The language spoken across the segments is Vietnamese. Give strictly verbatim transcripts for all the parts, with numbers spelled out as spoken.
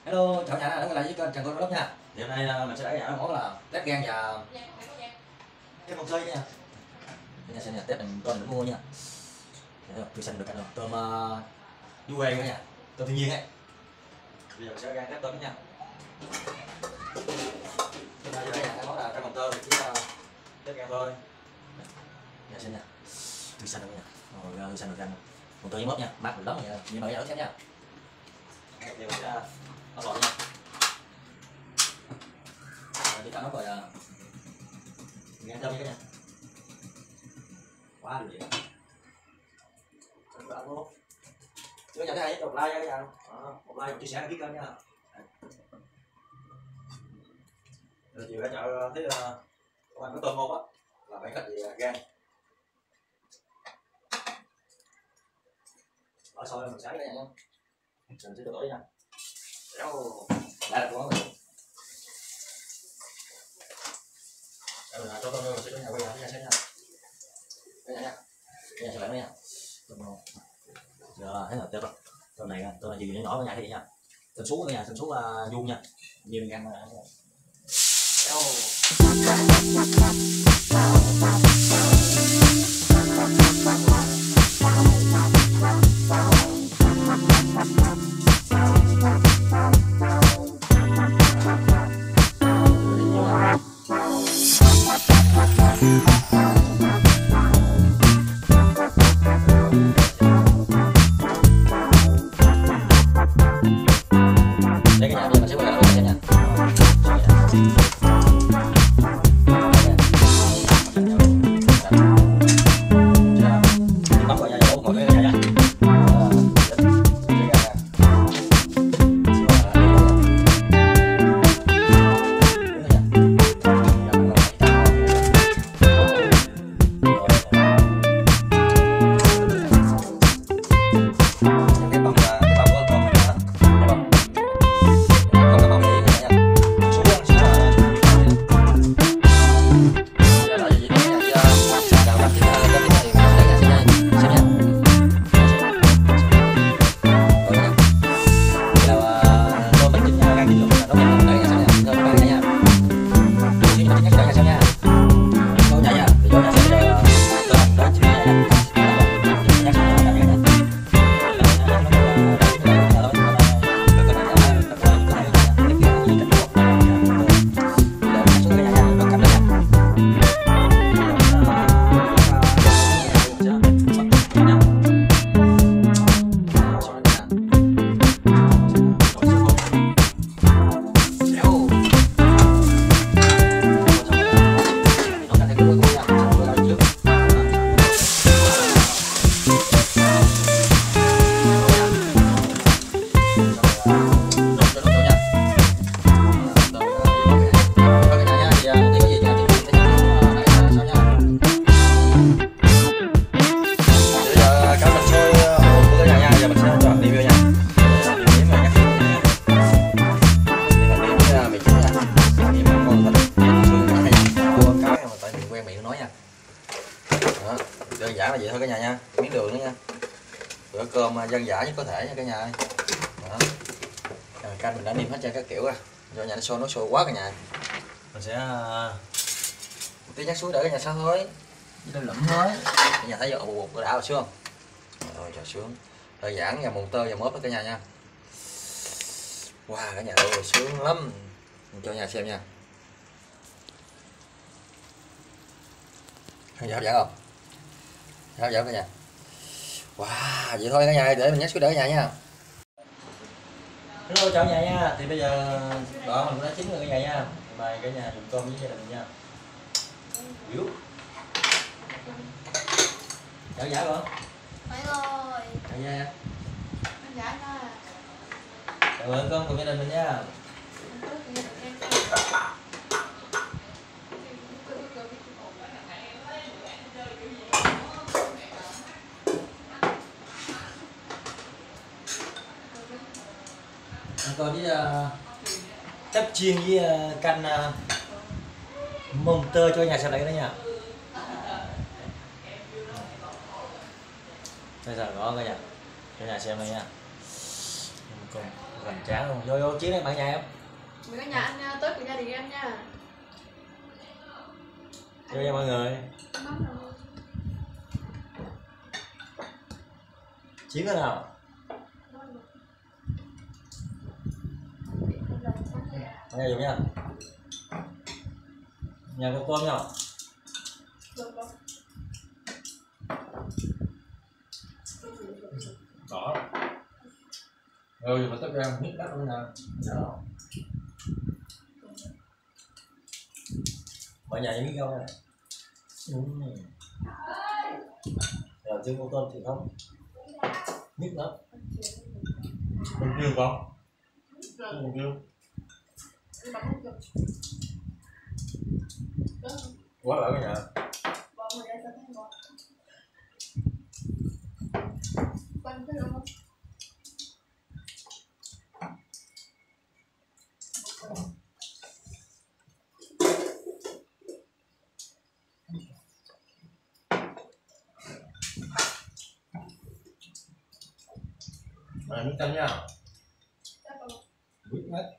Hello, chào nhà đã quay lại với kênh Trần Cô Vlog nha. Thì hôm nay mình sẽ đẩy món là tép gan và tép con xơi nha. Đây xem nha, tép mình con mình mua nha. Tôi xanh được cả rồi. Tôm uh, du quê nha, tôm thiên nhiên ấy. Bây giờ mình sẽ gan tép tôm nha. Đây là cái món là cái con tôm chỉ uh, tép gan thôi. Nha xem nha. Tôi xanh được nha. Rồi tôi xanh được gan. Con tôm với mốt nha, mát mình lắm nha. Như mọi người xem nha. Thì mình sẽ ớt lộn nha. Tôi cho nó rồi nghe thơm nha. Quá được vậy. Chưa nhận thấy hay, một like nha các nhà. Một like, một chia sẻ, đăng ký kênh nha. Rồi chiều cả chợ thấy các bạn có tôm ngon á, là phải cách gì gan. Ở sau đây mình xáy cả nhà nha. Mình sẽ đổ nha. Đây là món mình. Rồi cho tôm vô sẽ có nhà quay lại nha xem nha. Đây nha. Đây sẽ lại nữa nha. Tôm ngon. Giờ thấy là tôm tôm này tôm này gì nhỏ nhỏ cái nhà nha. Tôm sú cái nhà, tôm sú là vuông nha. Nhiều mình ăn mà. Đây cái nhà bây giờ mình sẽ quay lại luôn nha. Bấm vào nhà dỗ ngồi cái nhà nha. Đơn giản là vậy thôi cả nhà nha, miếng đường nữa nha, bữa cơm dân dã nhất có thể nha cả nhà ơi. Đó. Canh mình đã niêm hết cho các kiểu ra, cho nhà nó sôi nó sôi quá cả nhà. Mình sẽ một tí nhắc suối đỡ cả nhà sao thôi, nó lụm thôi. Cả nhà thấy vô bột đã vào sướng. Rồi cho sướng, đơn giản và mùng tơ và mớp đó cả nhà nha. Wow cả nhà ơi sướng lắm, mình cho nhà xem nha. Hấp dẫn không? Hấp dẫn cả nhà. Wow, vậy thôi cả nhà, để mình nhắc suối đỡ cả nhà nha. Hello chào cả nhà nha. Thì bây giờ đó mình đã chín rồi cả nhà nha. Mời cả nhà dùng cơm với gia đình nha. Yếu. Chào giả con. Phải rồi. Chào nha. Anh giả nha. Chào ơn con cùng gia đình mình nha. Còn với uh, tép chiên với uh, canh uh, mồng tơi cho nhà xem lại cái đó nha. Bây giờ ngon cả nhà, cho nhà xem đây nha. Con Hoành tráng luôn. Vô vô chiến đây bạn nhà em. Mời cả nhà ăn nha, tối của gia đình em nha. Vô nha mọi người. Chiến thế nào? Nghe dùng nha. Nhà con tôm nha. Đó. Rồi mà tất ra biết đất luôn nè. Đó. Mọi nhà biết không nè. Ừ. Rồi chứ con tôm thì không. Biết lắm. Con kêu con. Con kêu. Quá ở cái nhà. Mà nước canh nha. Biết hết.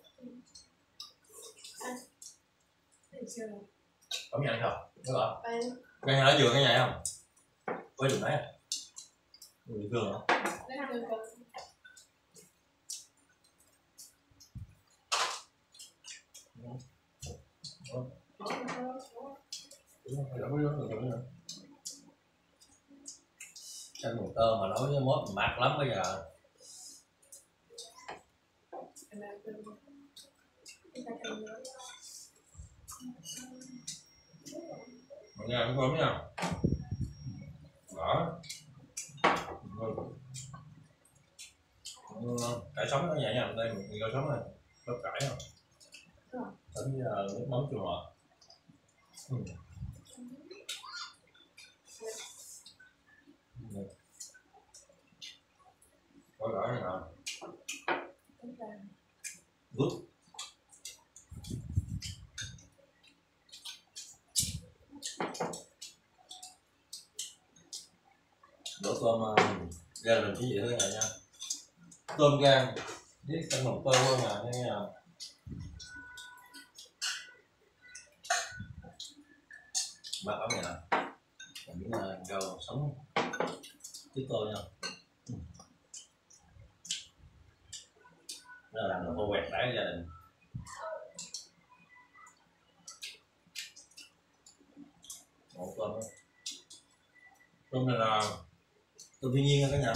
Có nhà không? Đúng rồi. Cái nhà ở giường cái nhà không? Có giường đấy à? Giường giường hả? Canh mùng tôm mà nấu với mốt mát lắm bây giờ. Mọi người ăn cơm nha. Đó. Cải sống nó vậy nha, đây một cải sống này, bắp cải không? Đánh với nước mắm chua ngọt. Ừ. Có gỏi này nè. Good. Đổ tôm ra làm cái gì thôi này nha. Tôm gan với canh mồng tôm luôn nè nha. Bác ống này nè. Những rau sống tí tô nha. Ừ. Đó là làm đồ khô quẹt đá gia đình. Một tôm đó. Tôm này là tôm thiên nhiên nha cả nhà.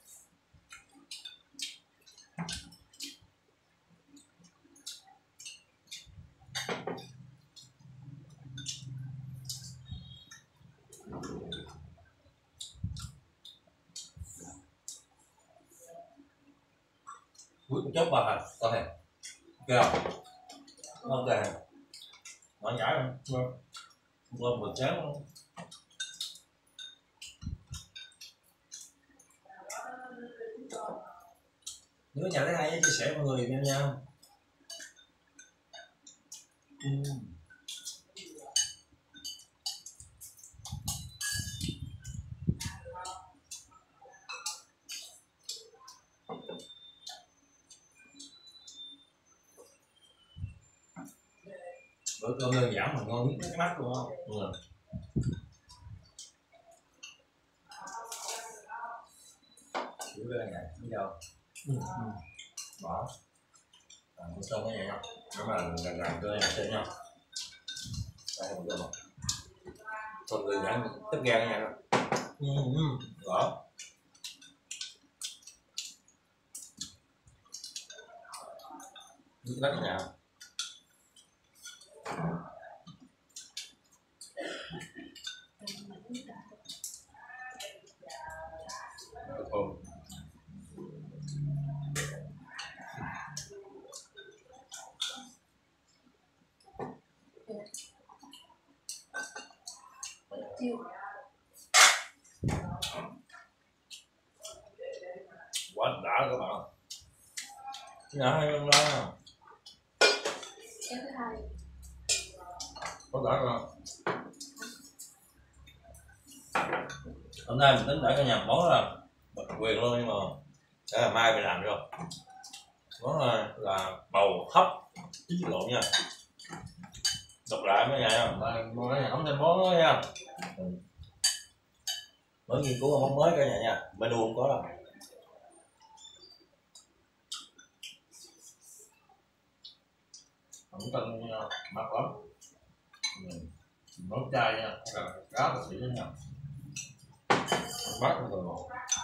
Cuối cùng chốt vào hả? Tao hề. Ok không? Ok hề. Nó nhảy không? Vâng. Một chén không? Nếu nhà thấy hay chia sẻ mọi người em nha. Ừ. Bữa cơm đơn giản mà ngon nhất cái mắt luôn không? Ừ. Kiểu đây này, biết đâu. Ừ. Ừ. Đó. À, bữa cơm cái này nha. Nếu mà gần gần cơ này trên nha. Đây một cơm một. Còn đơn giản tép gan nha. Ừ. Ừ. Đó. Biết đất nhà. Thơm. Quá đã các bạn. Nhà hay không đó. Em thứ hai. Có đã không? Hôm nay mình tính để cả nhà món là bật quyền luôn nhưng mà để là mai mình làm được. Món này là bầu hấp chín lộn nha. Đọc lại mấy ngày nha, mà mua cái nhà nóng thêm món đó nha. Ừ. Mới nghiên cứu món mới cả nhà nha, menu không có đâu. Không cần mắc lắm. Nấu chay nha, hay là cá bác sĩ nha. Bát rồi ngọt.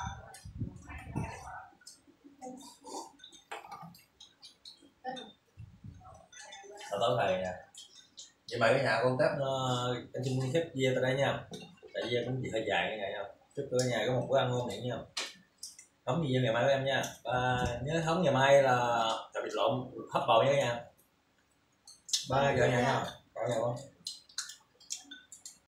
Tao tới thầy nha. Vậy mày cái nhà con tép anh xin xếp dê tại đây nha. Tại dê cũng chỉ hơi dài như vậy nha. Chúc cả nhà có một bữa ăn ngon miệng nha. Hóng gì ngày mai với em nha. Và nhớ hóng ngày mai là cà vịt lộn hấp bầu nha nha. Ba cả nhà nha. Cả nhà con.